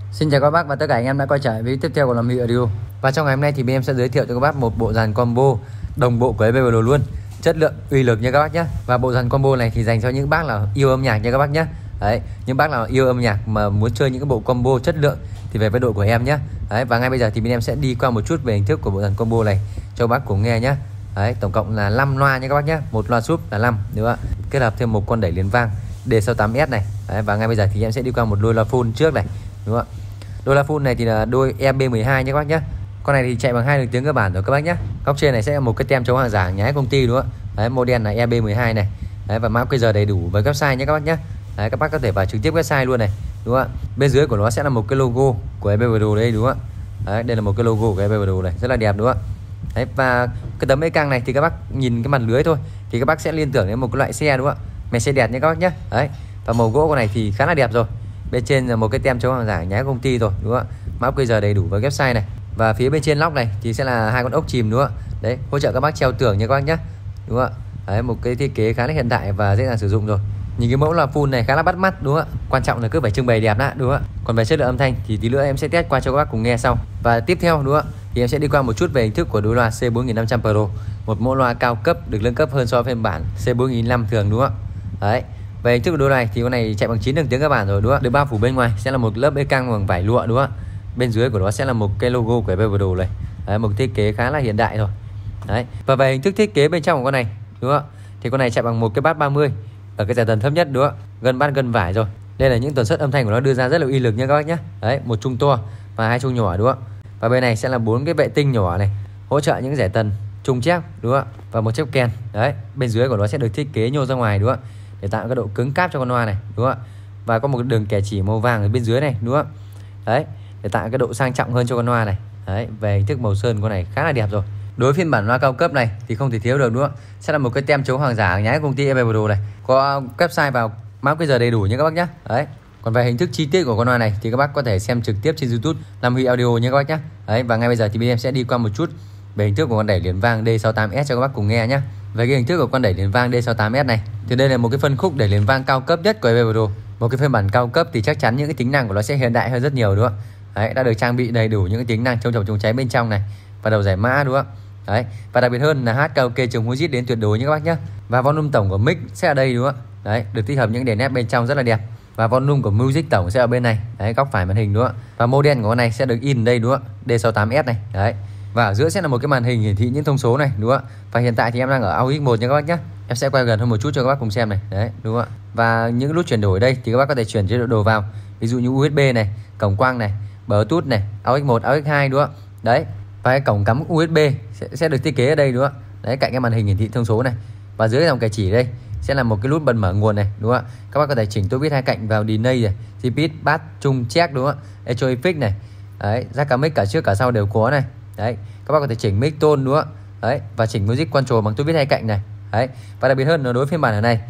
Xin chào các bác và tất cả anh em đã quay trở lại với tiếp theo của Làm Huy Audio. Và trong ngày hôm nay thì bên em sẽ giới thiệu cho các bác một bộ dàn combo đồng bộ của EB Pro luôn, chất lượng uy lực nha các bác nhé. Và bộ dàn combo này thì dành cho những bác là yêu âm nhạc nha các bác nhé. Đấy, những bác là yêu âm nhạc mà muốn chơi những cái bộ combo chất lượng thì về với đội của em nhé. Đấy, và ngay bây giờ thì bên em sẽ đi qua một chút về hình thức của bộ dàn combo này cho các bác cùng nghe nhé. Đấy, tổng cộng là 5 loa nha các bác nhé, một loa súp là 5 đúng không ạ? Kết hợp thêm một con đẩy liền vang D68S này. Đấy, và ngay bây giờ thì em sẽ đi qua một đôi loa full trước này, đúng không ạ? Đôi loa full này thì là đôi EB12 nha các bác nhé. Con này thì chạy bằng 2 đường tiếng cơ bản rồi các bác nhé. Góc trên này sẽ là một cái tem chống hàng giả nhái công ty đúng không ạ? Đấy, model là EB12 này. Đấy, và mã QR đầy đủ với website nhé các bác nhé. Đấy, các bác có thể vào trực tiếp website luôn này, đúng không ạ? Bên dưới của nó sẽ là một cái logo của EB Pro đây đúng không ạ? Đấy, đây là một cái logo của EB Pro này, rất là đẹp đúng không ạ? Đấy, và cái tấm ê căng này thì các bác nhìn cái mặt lưới thôi thì các bác sẽ liên tưởng đến một cái loại xe đúng không ạ? Mercedes nhé các bác nhé. Đấy, và màu gỗ con này thì khá là đẹp rồi. Bên trên là một cái tem chống hàng giả nhái công ty rồi đúng không ạ? Mã QR đầy đủ với website này. Và phía bên trên lóc này thì sẽ là hai con ốc chìm đúng không ạ? Đấy, hỗ trợ các bác treo tường nha các bác nhé, đúng không ạ? Đấy, một cái thiết kế khá là hiện đại và dễ dàng sử dụng rồi. Nhìn cái mẫu loa full này khá là bắt mắt đúng không ạ? Quan trọng là cứ phải trưng bày đẹp đã đúng không ạ? Còn về chất lượng âm thanh thì tí nữa em sẽ test qua cho các bác cùng nghe sau. Và tiếp theo đúng không ạ? Thì em sẽ đi qua một chút về hình thức của đôi loa C4500 Pro, một mẫu loa cao cấp được nâng cấp hơn so với phiên bản C4500 thường đúng không ạ? Đấy. Về hình thức của đôi này thì con này chạy bằng 9 đường tiếng cơ bản rồi đúng không ạ? Được bao phủ bên ngoài sẽ là một lớp ê căng bằng vải lụa đúng không ạ? Bên dưới của nó sẽ là một cái logo của EB Pro này. Đấy, một thiết kế khá là hiện đại rồi. Đấy. Và về hình thức thiết kế bên trong của con này đúng không ạ? Thì con này chạy bằng một cái bass 30 ở cái giải tần thấp nhất đúng không ạ? Gần bass gần vải rồi. Đây là những tần suất âm thanh của nó đưa ra rất là uy lực nha các bác nhé. Đấy, một trung to và hai trung nhỏ đúng không ạ? Và bên này sẽ là 4 cái vệ tinh nhỏ này, hỗ trợ những giải tần trung chép đúng không ạ? Và một chiếc kèn. Đấy, bên dưới của nó sẽ được thiết kế nhô ra ngoài đúng không ạ? Để tạo cái độ cứng cáp cho con loa này đúng không ạ? Và có một đường kẻ chỉ màu vàng ở bên dưới này đúng không ạ? Đấy, để tạo cái độ sang trọng hơn cho con loa này. Đấy, về hình thức màu sơn con này khá là đẹp rồi. Đối với phiên bản loa cao cấp này thì không thể thiếu được đúng không ạ? Sẽ là một cái tem chống hàng giả nhái công ty EB Pro này, có website vào mã QR đầy đủ nha các bác nhé. Đấy. Còn về hình thức chi tiết của con loa này thì các bác có thể xem trực tiếp trên YouTube Làm Huy Audio nha các bác nhé. Đấy, và ngay bây giờ thì bên em sẽ đi qua một chút về hình thức của con đẩy liền vang D68S cho các bác cùng nghe nhé. Về cái hình thức của con đẩy liền vang D68S này thì đây là một cái phân khúc đẩy liền vang cao cấp nhất của EB Pro. Một cái phiên bản cao cấp thì chắc chắn những cái tính năng của nó sẽ hiện đại hơn rất nhiều đúng không ạ? Đấy, đã được trang bị đầy đủ những cái tính năng chống chập chống cháy bên trong này và đầu giải mã đúng không ạ? Đấy, và đặc biệt hơn là hát karaoke chống hú rít đến tuyệt đối nha các bác nhé. Và volume tổng của mic sẽ ở đây đúng không ạ? Đấy, được tích hợp những đèn nét bên trong rất là đẹp. Và volume của music tổng sẽ ở bên này, đấy, góc phải màn hình đúng không ạ? Và model của con này sẽ được in đây đúng không ạ? D68S này, đấy. Và ở giữa sẽ là một cái màn hình hiển thị những thông số này đúng không ạ? Và hiện tại thì em đang ở AUX1 nha các bác nhé. Em sẽ quay gần hơn một chút cho các bác cùng xem này, đấy, đúng không ạ? Và những nút chuyển đổi đây thì các bác có thể chuyển chế độ đồ vào, ví dụ như USB này, cổng quang này, Bluetooth này, AUX1, AUX2 đúng không ạ? Đấy. Và cái cổng cắm USB sẽ được thiết kế ở đây đúng không ạ? Đấy, cạnh cái màn hình hiển thị thông số này. Và dưới dòng cài chỉ đây sẽ là một cái nút bật mở nguồn này đúng không ạ? Các bác có thể chỉnh tua vít hai cạnh vào delay này, speed, bass, trung, check đúng không ạ? Echo effect này. Đấy, jack cả mic cả trước cả sau đều có này. Đấy, các bác có thể chỉnh mic tone đúng không ạ? Đấy, và chỉnh music control bằng tua vít hai cạnh này. Đấy, và đặc biệt hơn là đối với phiên bản này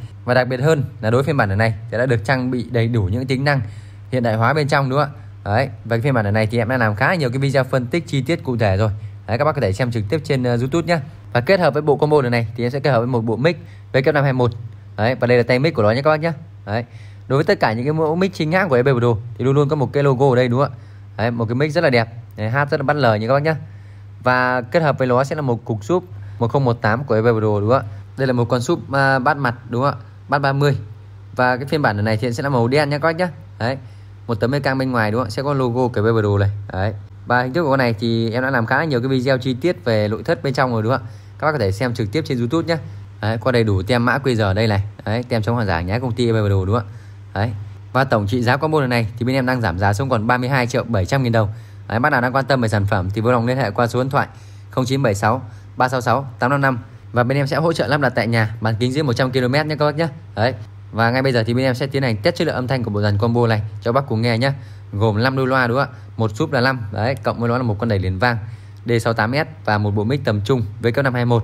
thì đã được trang bị đầy đủ những tính năng hiện đại hóa bên trong đúng không ạ? Đấy, và cái phiên bản này thì em đã làm khá nhiều cái video phân tích chi tiết cụ thể rồi. Đấy, các bác có thể xem trực tiếp trên YouTube nhé. Và kết hợp với bộ combo này thì em sẽ kết hợp với một bộ mic VK521. Đấy, và đây là tay mic của nó nhé các bác nhé. Đấy. Đối với tất cả những cái mẫu mic chính hãng của EB Pro thì luôn luôn có một cái logo ở đây đúng không ạ? Đấy, một cái mic rất là đẹp. Đấy, hát rất là bắt lời như các bác nhé. Và kết hợp với nó sẽ là một cục súp 1018 của EB Pro đúng không ạ? Đây là một con súp bát mặt đúng không ạ? Bát 30. Và cái phiên bản này thì sẽ là màu đen nhé các bác nhé. Đấy. Một tấm ê căng bên ngoài đúng không ạ? Sẽ có logo của EB Pro này. Đấy. Và hình thức của con này thì em đã làm khá là nhiều cái video chi tiết về nội thất bên trong rồi đúng không ạ? Các bác có thể xem trực tiếp trên YouTube nhé. Đấy, có đầy đủ tem mã QR ở đây này. Đấy, tem chống hàng giả nhái công ty EB Pro đúng không ạ? Đấy. Và tổng trị giá combo này thì bên em đang giảm giá xuống còn 32.700.000 đồng. Đấy, bác nào đang quan tâm về sản phẩm thì vui lòng liên hệ qua số điện thoại 0976 366 855 và bên em sẽ hỗ trợ lắp đặt tại nhà, bán kính dưới 100 km nhé các bác nhé. Đấy. Và ngay bây giờ thì bên em sẽ tiến hành test chất lượng âm thanh của bộ dàn combo này cho bác cùng nghe nhé. Gồm 5 đôi loa đúng không ạ? Một súp là 5, đấy, cộng với nó là một con đẩy liền vang D68S và một bộ mic tầm trung VK521.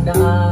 đã